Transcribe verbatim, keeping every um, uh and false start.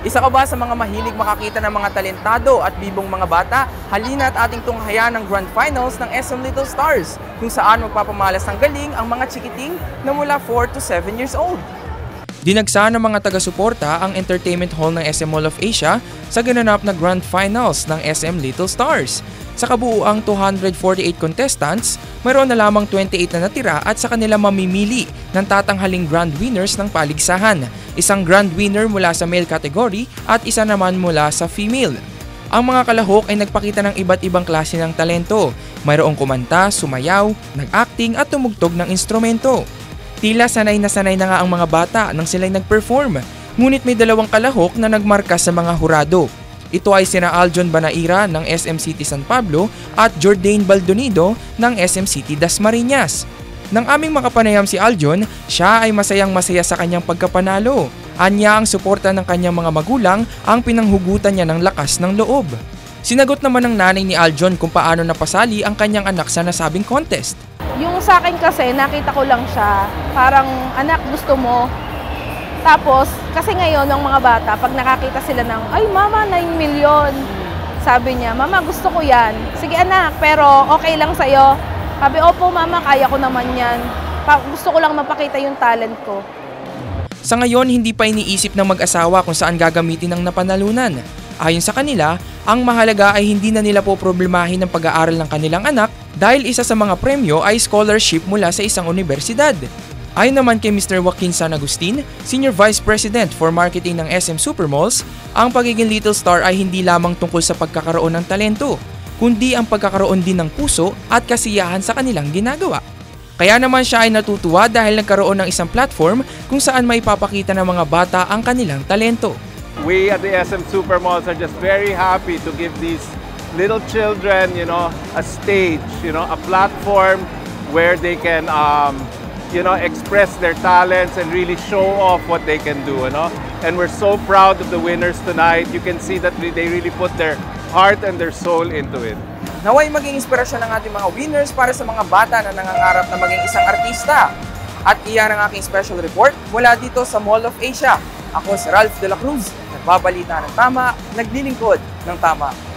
Isa ka ba sa mga mahilig makakita ng mga talentado at bibong mga bata? Halina at ating tunghayan ng Grand Finals ng S M Little Stars, kung saan magpapamalas ng galing ang mga chikiting na mula four to seven years old. Dinagsa ng mga taga-suporta ang entertainment hall ng S M Mall of Asia sa gananap na Grand Finals ng S M Little Stars. Sa kabuuang two hundred forty-eight contestants, mayroon na lamang twenty-eight na natira at sa kanila mamimili ng tatanghaling grand winners ng paligsahan. Isang grand winner mula sa male category at isa naman mula sa female. Ang mga kalahok ay nagpakita ng iba't ibang klase ng talento. Mayroong kumanta, sumayaw, nag-acting at tumugtog ng instrumento. Tila sanay na sanay na nga ang mga bata nang sila'y nag-perform, ngunit may dalawang kalahok na nagmarka sa mga hurado. Ito ay sina Aljon Banaira ng S M City San Pablo at Jordaine Baldonido ng S M City Dasmariñas. Nang aming makapanayam si Aljon, siya ay masayang masaya sa kanyang pagkapanalo. Anya ang suporta ng kanyang mga magulang ang pinanghugutan niya ng lakas ng loob. Sinagot naman ng nanay ni Aljon kung paano napasali ang kanyang anak sa nasabing contest. Yung sa akin kasi, nakita ko lang siya, parang anak gusto mo. Tapos, kasi ngayon ng mga bata, pag nakakita sila ng, ay mama, nine million. Sabi niya, mama gusto ko yan. Sige anak, pero okay lang sa'yo. Sabi, opo mama, kaya ko naman yan. Pa gusto ko lang mapakita yung talent ko. Sa ngayon, hindi pa iniisip ng mag-asawa kung saan gagamitin ang napanalunan. Ayon sa kanila, ang mahalaga ay hindi na nila po problemahin ang pag-aaral ng kanilang anak dahil isa sa mga premyo ay scholarship mula sa isang universidad. Ayon naman kay Mister Joaquin San Agustin, Senior Vice President for Marketing ng S M Supermalls, ang pagiging Little Star ay hindi lamang tungkol sa pagkakaroon ng talento, kundi ang pagkakaroon din ng puso at kasiyahan sa kanilang ginagawa. Kaya naman siya ay natutuwa dahil nagkaroon ng isang platform kung saan may papakita ng mga bata ang kanilang talento. We at the S M Supermalls are just very happy to give these little children, you know, a stage, you know, a platform where they can um, you know, express their talents and really show off what they can do, you know? And we're so proud of the winners tonight. You can see that they really put their heart and their soul into it. Naway maging inspirasyon ng ating mga winners para sa mga bata na nangangarap na maging isang artista. At iyan ang aking special report mula dito sa Mall of Asia. Ako si Ralph De La Cruz, nagbabalita ng tama, naglilingkod ng tama.